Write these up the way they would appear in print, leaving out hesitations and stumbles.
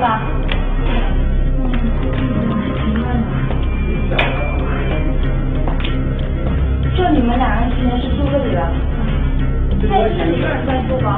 吧？就你们两人之前是住这里的？他也是一个人在住吗？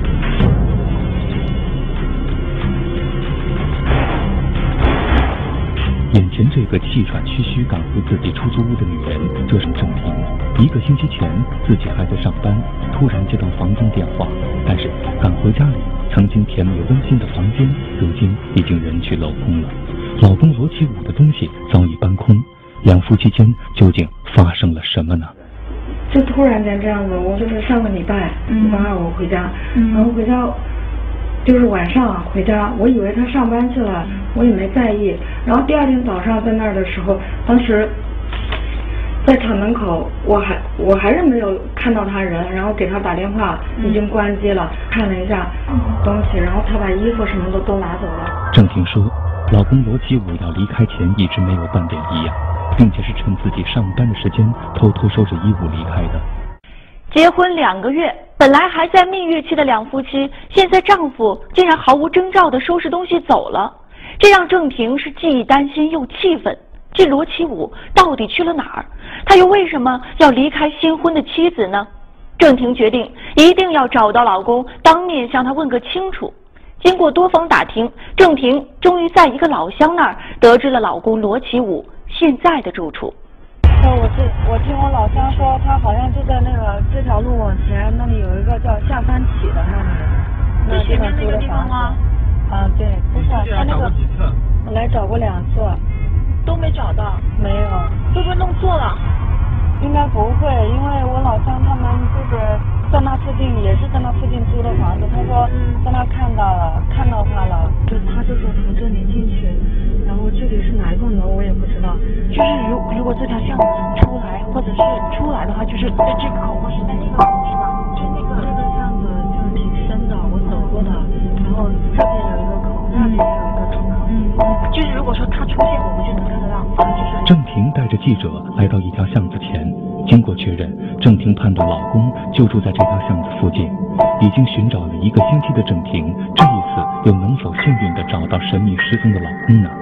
眼前这个气喘吁吁赶回自己出租屋的女人，就是郑婷。1个星期前，自己还在上班，突然接到房东电话，但是赶回家里，曾经甜美温馨的房间，如今已经人去楼空了。老公罗启武的东西早已搬空，两夫妻间究竟发生了什么呢？ 就突然间这样子，我就是上个礼拜礼拜2我回家，然后回家就是晚上回家，我以为他上班去了，我也没在意。然后第2天早上在那儿的时候，当时在厂门口，我还是没有看到他人，然后给他打电话，已经关机了，看了一下东西，然后他把衣服什么的都拿走了。 郑婷说，老公罗启武要离开前一直没有半点异样，并且是趁自己上班的时间偷偷收拾衣物离开的。 结婚2个月，本来还在蜜月期的两夫妻，现在丈夫竟然毫无征兆地收拾东西走了，这让郑婷是既担心又气愤。这罗启武到底去了哪儿？他又为什么要离开新婚的妻子呢？郑婷决定一定要找到老公，当面向他问个清楚。经过多方打听，郑婷终于在一个老乡那儿得知了老公罗启武现在的住处。 我听我老乡说，他好像就在这条路往前，那里有一个叫下三起的那里， 前面那个地方吗？ 啊，对，不是他那个，我来找过2次， 都没找到。 没有。 会不会弄错了？ 应该不会，因为我老乡他们就是在那附近，也是在那附近租的房子，他说在那看到他了，他就说从这里进去，然后具体是哪一栋楼我也不知道。 就是如果这条巷子出来，或者是出来的话，就是在这个口或是在那个口，是吧？ 就那个巷子就是挺深的，我走过的，然后这边有一个口，那里也有一个出口。 就是如果说他出现，我们就能看得到。 郑婷带着记者来到一条巷子前，经过确认，郑婷判断老公就住在这条巷子附近。已经寻找了1个星期的郑婷，这一次又能否幸运地找到神秘失踪的老公呢？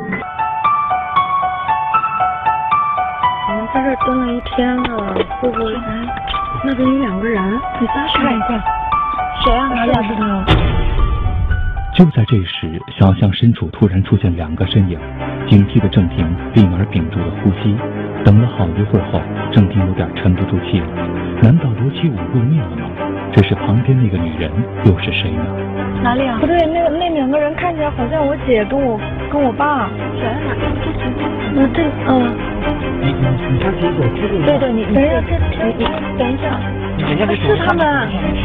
我们在这蹲了1天了，会不会？那边有2个人，你再看一下。 谁啊？哪里是他？ 就在这时，小巷深处突然出现2个身影，警惕的郑婷立马屏住了呼吸。等了好一会儿后，郑婷有点沉不住气了。难道罗启武露面了吗？这是旁边那个女人又是谁呢？ 哪里啊？ 不对，那2个人看起来好像我姐跟我爸。 谁啊？哪个？ 你先给我确认一下。 对，你等一下，你等一下。是他们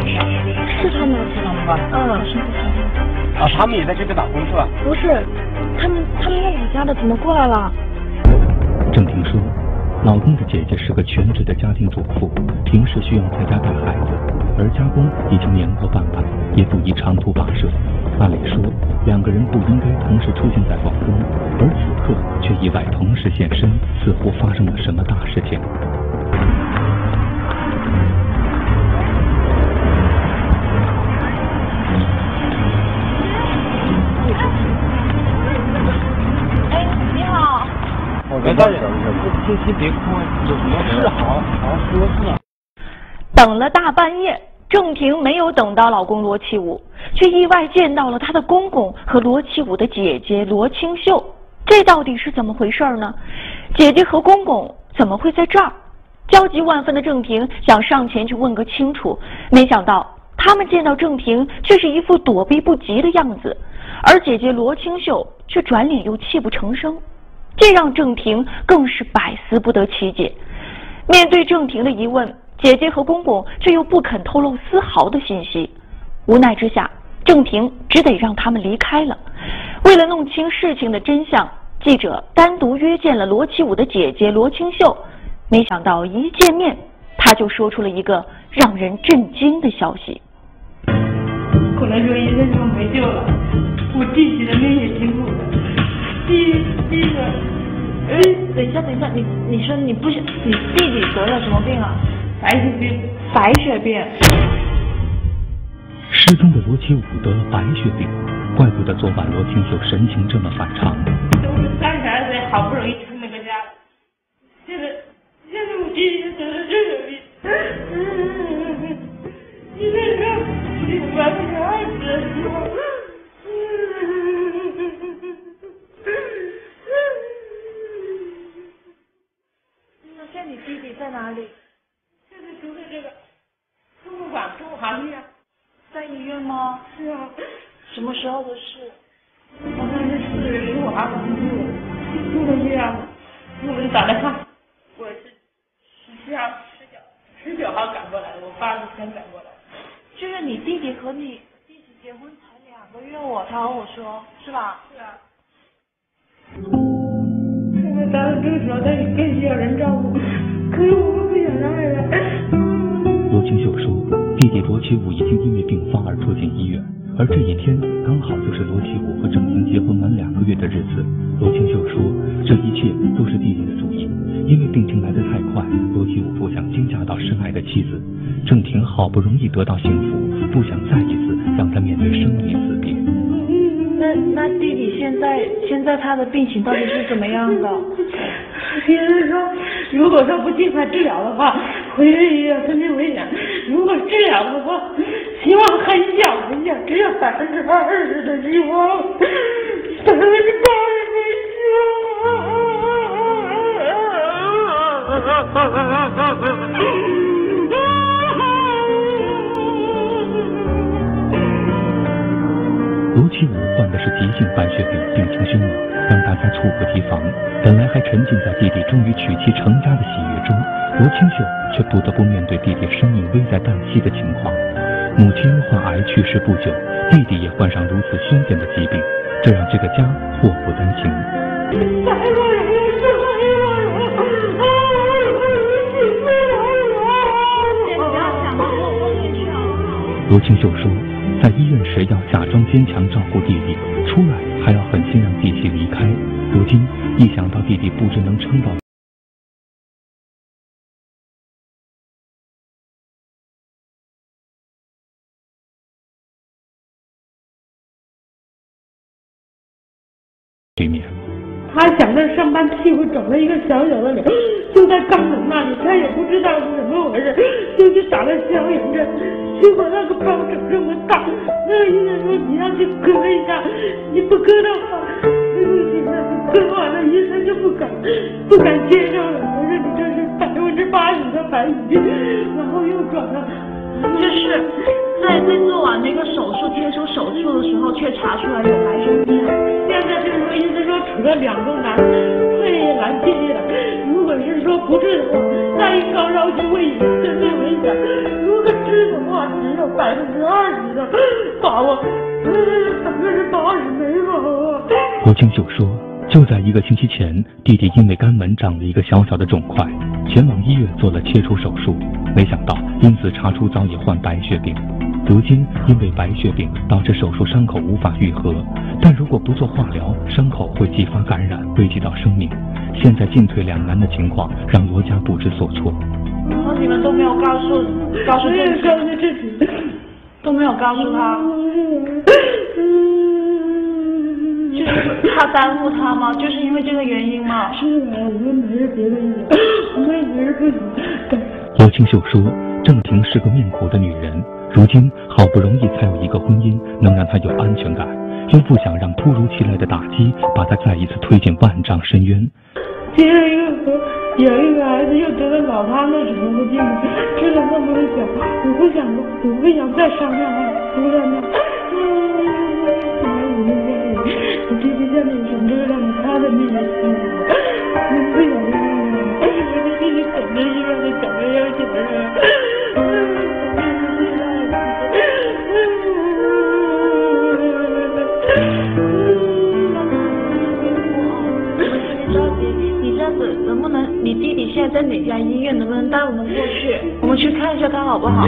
吧？啊，他们也在这边打工是吧？ 不是，他们那2家的怎么过来了？ 郑婷说，老公的姐姐是个全职的家庭主妇，平时需要在家带孩子，而家公已经年过半百，也不宜长途跋涉。按理说，2个人不应该同时出现在广东，而此刻却意外同时现身，似乎发生了什么大事情。 大人，先别哭，有什么事好好说是吧？ 等了大半夜，郑婷没有等到老公罗启武，却意外见到了她的公公和罗启武的姐姐罗清秀。这到底是怎么回事呢？姐姐和公公怎么会在这儿？焦急万分的郑婷想上前去问个清楚，没想到他们见到郑婷却是一副躲避不及的样子，而姐姐罗清秀却转脸又泣不成声。这让郑婷更是百思不得其解。面对郑婷的疑问，姐姐和公公却又不肯透露丝毫的信息。无奈之下，郑婷只得让他们离开了。为了弄清事情的真相，记者单独约见了罗启武的姐姐罗清秀。没想到一见面，她就说出了一个让人震惊的消息。 可能说医生说没救了，我弟弟的命也挺苦的。第一个， 等一下，你说你不是你弟弟得了什么病啊？白血病。 失踪的罗启武得了白血病， 怪不得昨晚罗清秀神情这么反常。 都是32岁，好不容易成了个家，现在我弟弟得了这个病，现在我把这个儿子。 那现在你弟弟在哪里？ 现在住在这个中国馆中华医院。 在医院吗？ 是啊。 什么时候的事？ 好像是4月15号住的医院，我们打来看，我是19号赶过来的，我爸是先赶过来的。 就是你弟弟和你弟弟结婚才2个月，他和我说，是吧？ 是啊。现在他这个时候他也更需要人照顾，可是我不想让人。 罗清秀说，弟弟罗启武已经因为病发而住进医院，而这一天刚好就是罗启武和郑婷结婚满2个月的日子。罗清秀说，这一切都是弟弟的主意，因为病情来得太快，罗启武不想惊吓到深爱的妻子。郑婷好不容易得到幸福，不想再一次让他面对生离死别。 那弟弟现在他的病情到底是怎么样的？ 医生说，如果说不尽快治疗的话，会有生命危险；如果治疗的话，希望很小，只有20%的希望，80%没罗启武患的是急性白血病，病情凶猛，让大家猝不及防。本来还沉浸在弟弟终于娶妻成家的喜悦中，罗清秀却不得不面对弟弟生命危在旦夕的情况。母亲患癌去世不久，弟弟也患上如此凶险的疾病，这让这个家祸不单行。罗清秀说，在医院时要假装坚强照顾弟弟，出来还要狠心让弟媳离开。如今一想到弟弟不知能撑到对面， 他想着上班屁股肿了一个小小的瘤，就在肛门那里，他也不知道是怎么回事，就去打了消炎针，结果那个包整这么大，那个医生说你要去割一下，你不割的话，那个医生割完了，医生就不敢接受了，说你这是80%的白血病，然后又转了。 就是在做完那个手术切除手术的时候，却查出来有白血病。 现在就是说，医生说除了2种难，肺难气的，如果是说不治的话，再一高烧就会有生命危险；如果治的话，只有20%的把握，80%没把握。 罗清秀说，就在1个星期前，弟弟因为肝门长了一个小小的肿块，前往医院做了切除手术，没想到因此查出早已患白血病。如今因为白血病导致手术伤口无法愈合，但如果不做化疗，伤口会激发感染，危及到生命。现在进退两难的情况让罗家不知所措。 然后你们都没有告诉自己， 都没有告诉他，就是他耽误他吗？就是因为这个原因吗？ 是的，我们没有别的意思，我们也是不行。 罗清秀说，郑婷是个命苦的女人，如今好不容易才有一个婚姻能让她有安全感，又不想让突如其来的打击把她再一次推进万丈深渊。 结了有一个孩子又得了脑瘫的时候的病，吃了那么多酒，我不想再伤害他，不让他。我弟弟现在想着让他的命也幸福，我不想让他，我弟弟等着医院里等着要紧的人。 能不能，你弟弟现在在哪家医院？能不能带我们过去？我们去看一下他好不好？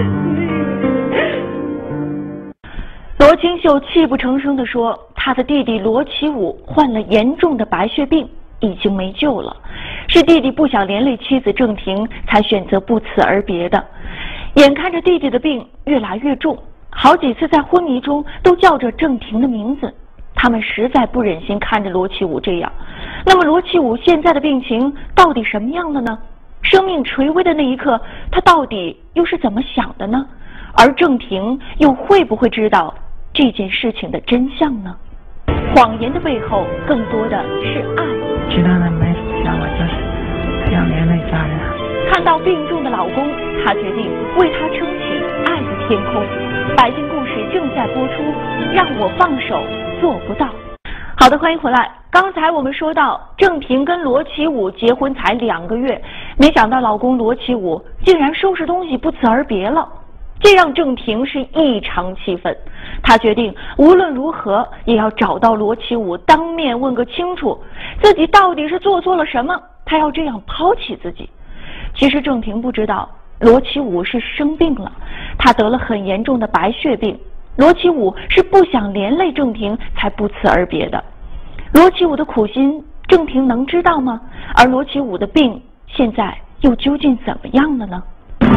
罗清秀泣不成声地说，他的弟弟罗启武患了严重的白血病，已经没救了。是弟弟不想连累妻子郑婷，才选择不辞而别的。眼看着弟弟的病越来越重，好几次在昏迷中都叫着郑婷的名字， 他们实在不忍心看着罗启武这样。那么罗启武现在的病情到底什么样的呢？生命垂危的那一刻，他到底又是怎么想的呢？而郑平又会不会知道这件事情的真相呢？谎言的背后更多的是爱。 其他的没什么想法，就是想连累家人。 看到病重的老公，她决定为他撑起爱的天空。百姓故事正在播出，让我放手做不到。好的，欢迎回来。刚才我们说到郑平跟罗启武结婚才2个月，没想到老公罗启武竟然收拾东西不辞而别了，这让郑平是异常气愤。他决定无论如何也要找到罗启武，当面问个清楚，自己到底是做错了什么，他要这样抛弃自己。其实郑平不知道罗启武是生病了，他得了很严重的白血病。罗启武是不想连累郑平才不辞而别的。罗启武的苦心，郑平能知道吗？而罗启武的病现在又究竟怎么样了呢？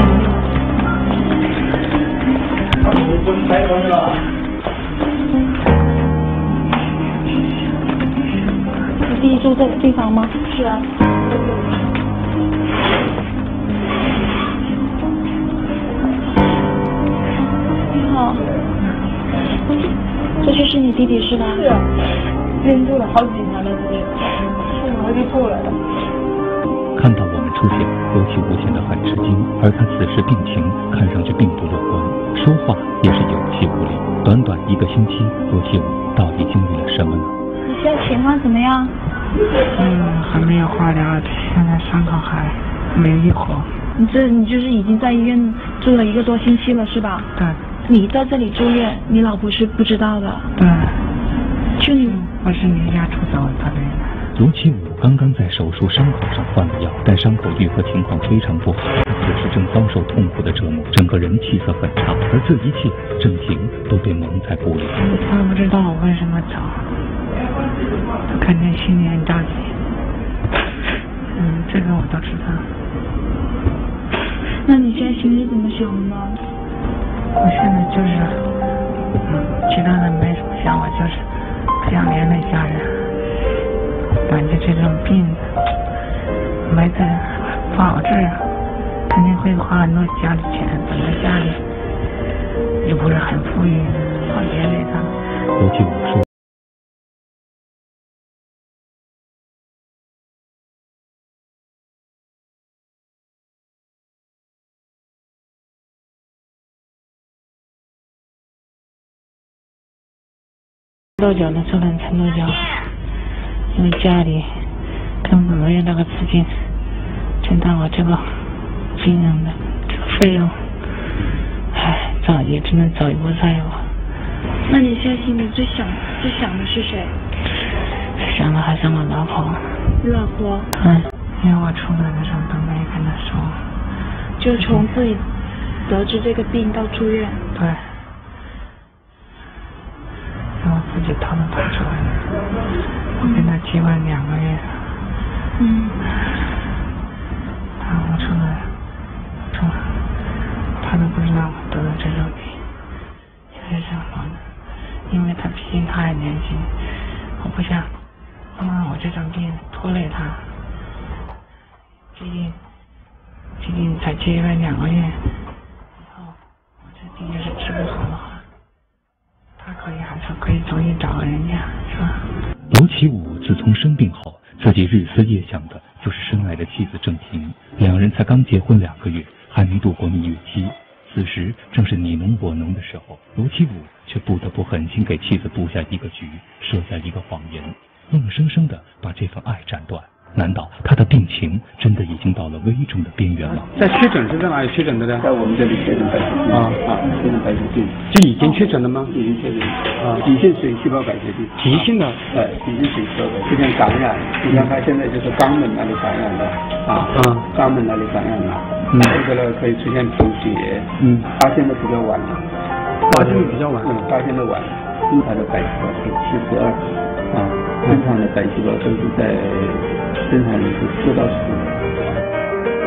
你弟弟住这个地方吗？是啊。你好，这就是你弟弟是吧？ 是啊，连住了好几年了，是我就过来了。 看到我们出现，罗启武显得很吃惊，而他此时病情看上去并不乐观，说话也是有气无力。短短1个星期，罗启武到底经历了什么呢？ 你现在情况怎么样？ 还没有化疗，现在伤口还没愈合。 你就是已经在医院住了1个多星期了是吧？ 对。 你在这里住院，你老婆是不知道的。 对。 就你， 我是离家出走他的。 罗启武刚刚在手术伤口上换了药，但伤口愈合情况非常不好，此时正遭受痛苦的折磨，整个人气色很差。而这一切，郑平都被蒙在鼓里。 他不知道我为什么走，他肯定心里很着急。这个我都知道。 那你现在心里怎么想的呢？ 我现在就是，其他的没什么想法，就是不想连累家人。感觉这种病没得不好治，肯定会花很多家里钱，本来家里也不是很富裕，好连累他。 罗启武说。 豆角呢，只能称豆角，因为家里根本没有那个资金承担我这个病人的这个费用，走也只能走一步算一步。 那你现在心里最想的是谁？ 想的还是我老婆。 你老婆？ 因为我出来的时候都没跟她说。 就从自己得知这个病到住院。 对。我自己偷着跑出来的，我跟他结婚2个月。我出来，他都不知道我得了这种病，也是我的，因为他毕竟他还年轻，我不想我这种病拖累他。毕竟才结婚2个月，以后我这病要是治不好的话。他还是可以重新找个人家，是吧？ 罗启武自从生病后，自己日思夜想的就是深爱的妻子郑平。2人才刚结婚2个月，还没度过蜜月期。此时正是你侬我侬的时候，罗启武却不得不狠心给妻子布下一个局，设下一个谎言，硬生生的把这份爱斩断。难道他的病情真的已经到了危重的边缘了？ 在确诊是在哪里确诊的呢？ 在我们这里确诊白血病确诊白血病。 就已经确诊了吗？ 已经确诊急性水细胞白血病。 急性的？ 急性水细胞白，出现感染，你像他现在就是肛门那里感染了肛门那里感染了，这个呢可以出现贫血，发现的比较晚了， 发现的比较晚， 发现的晚，他的白细胞是72，正常的白细胞都是在正常人是4到15。 你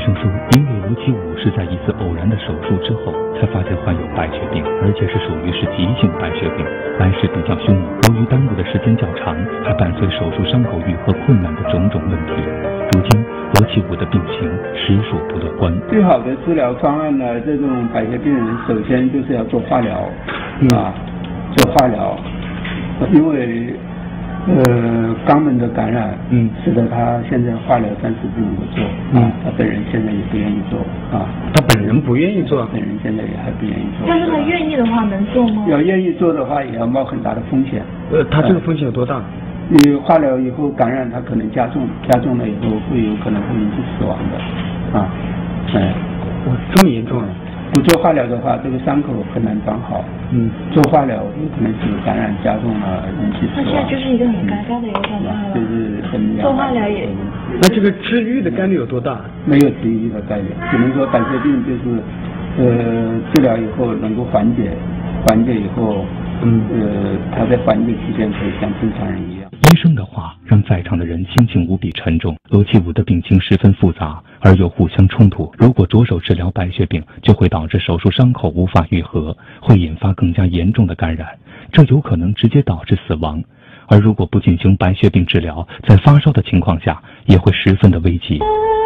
生说，因为罗启武是在一次偶然的手术之后才发现患有白血病，而且是属于急性白血病，来势比较凶猛。由于耽误的时间较长，还伴随手术伤口愈合困难的种种问题，如今罗启武的病情实属不乐观。 最好的治疗方案呢，这种白血病人首先就是要做化疗，做化疗，因为肛门的感染，使得他现在化疗暂时不能够做，他本人现在也不愿意做， 他本人不愿意做， 本人现在也还不愿意做。 但是他愿意的话能做吗？ 要愿意做的话，也要冒很大的风险。 他这个风险有多大？ 你化疗以后感染，它可能加重了以后会有可能会引起死亡的， 这么严重啊！ 不做化疗的话，这个伤口很难长好。做化疗有可能使感染加重了，引起死亡。 那现在就是一个很尴尬的一个状态了。 就是很做化疗也。 那这个治愈的概率有多大？ 没有治愈的概率，只能说白血病就是治疗以后能够缓解以后，他在缓解期间可以像正常人一样。 医生的话让在场的人心情无比沉重。罗启武的病情十分复杂，而又互相冲突。如果着手治疗白血病，就会导致手术伤口无法愈合，会引发更加严重的感染，这有可能直接导致死亡。而如果不进行白血病治疗，在发烧的情况下，也会十分的危急。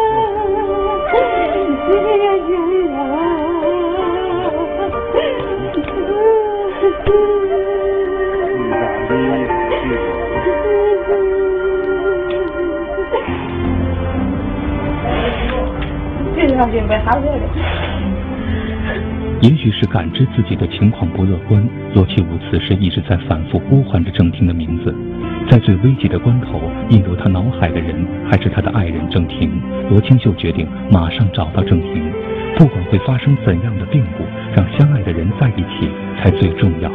也许是感知自己的情况不乐观，罗启武此时一直在反复呼唤着郑婷的名字。在最危急的关头，映入他脑海的人还是他的爱人郑婷。罗清秀决定马上找到郑婷，不管会发生怎样的变故，让相爱的人在一起才最重要。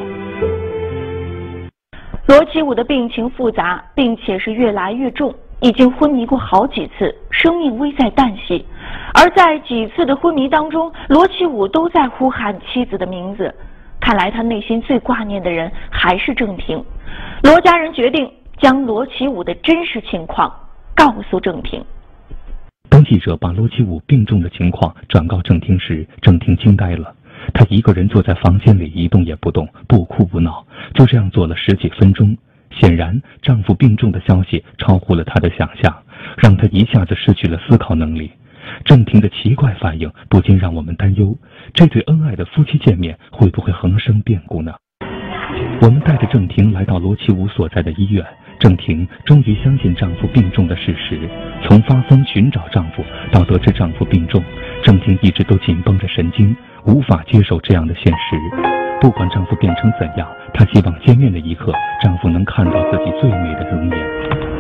罗启武的病情复杂，并且是越来越重，已经昏迷过好几次，生命危在旦夕。而在几次的昏迷当中，罗启武都在呼喊妻子的名字。看来他内心最挂念的人还是郑婷。罗家人决定将罗启武的真实情况告诉郑婷。 当记者把罗启武病重的情况转告郑婷时，郑婷惊呆了。她一个人坐在房间里一动也不动，不哭不闹，就这样坐了10几分钟。显然丈夫病重的消息超乎了她的想象，让她一下子失去了思考能力。郑婷的奇怪反应不禁让我们担忧，这对恩爱的夫妻见面会不会横生变故呢？我们带着郑婷来到罗启武所在的医院，郑婷终于相信丈夫病重的事实。从发疯寻找丈夫到得知丈夫病重，郑婷一直都紧绷着神经，无法接受这样的现实。不管丈夫变成怎样，她希望见面的一刻，丈夫能看到自己最美的容颜。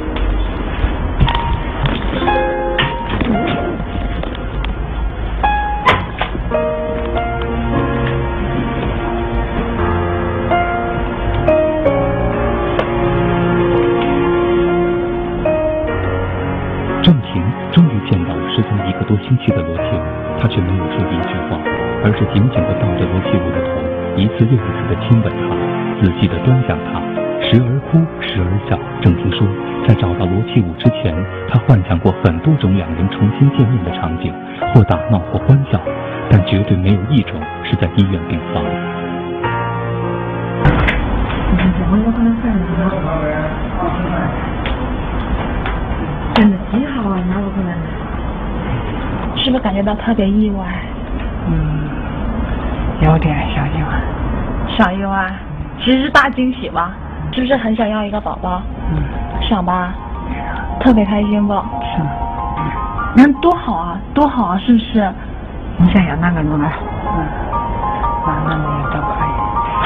郑婷终于见到了失踪1个多星期的罗启武，她却没有说一句话，而是紧紧地抱着罗启武的头，一次又一次地亲吻他，仔细地端详他，时而哭，时而笑。郑婷说，在找到罗启武之前，她幻想过很多种两人重新见面的场景，或打闹或欢笑，但绝对没有一种是在医院病房。 真的极好啊，哪有可能？ 是不是感觉到特别意外？ 有点小意外。 小意外，其实是大惊喜吧？是不是很想要一个宝宝？想吧，特别开心不？ 是。 那多好啊，多好啊，是不是？ 你想要哪个女儿？哪个女儿都可以。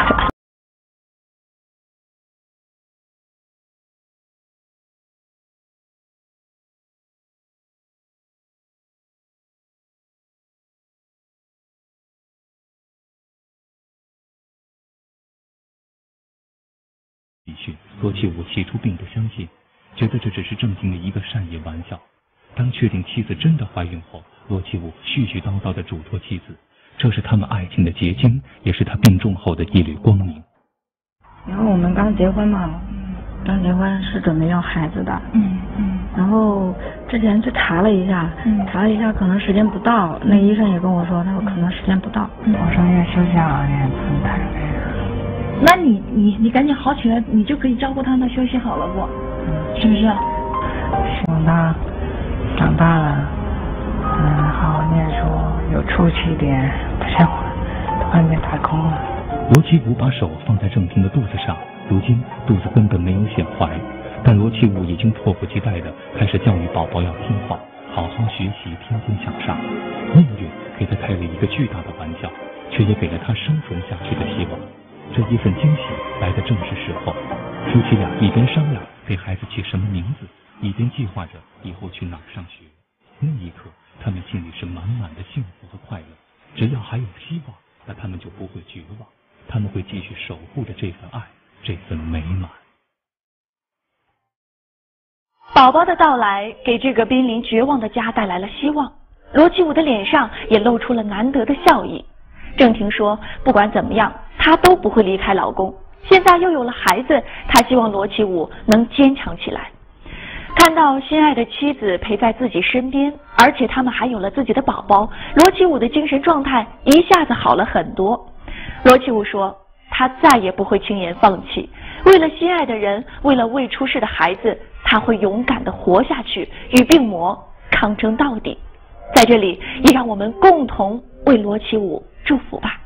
罗启武起初并不相信，觉得这只是郑婷的一个善意玩笑。当确定妻子真的怀孕后，罗启武絮絮叨叨地嘱托妻子，这是他们爱情的结晶，也是他病重后的一缕光明。 然后我们刚结婚嘛，刚结婚是准备要孩子的，然后之前去查了一下，查了一下，可能时间不到。那医生也跟我说，他说可能时间不到。 我说越休息好点，不太那你赶紧好起来，你就可以照顾他们休息好了不？是不是？ 希望他长大了，好好念书，有出息一点，不像我外面打工了。 罗其武把手放在郑婷的肚子上，如今肚子根本没有显怀，但罗其武已经迫不及待地开始教育宝宝要听话，好好学习，天天向上。命运给他开了一个巨大的玩笑，却也给了他生存下去的希望。这一份惊喜来得正是时候，夫妻俩一边商量给孩子起什么名字，一边计划着以后去哪儿上学。那一刻，他们心里是满满的幸福和快乐。只要还有希望，那他们就不会绝望，他们会继续守护着这份爱，这份美满。 宝宝的到来给这个濒临绝望的家带来了希望，罗其武的脸上也露出了难得的笑意。郑婷说，不管怎么样，她都不会离开老公。现在又有了孩子，她希望罗其武能坚强起来。看到心爱的妻子陪在自己身边，而且他们还有了自己的宝宝，罗其武的精神状态一下子好了很多。罗其武说，他再也不会轻言放弃，为了心爱的人，为了未出世的孩子，他会勇敢地活下去，与病魔抗争到底。在这里，也让我们共同为罗其武祝福吧。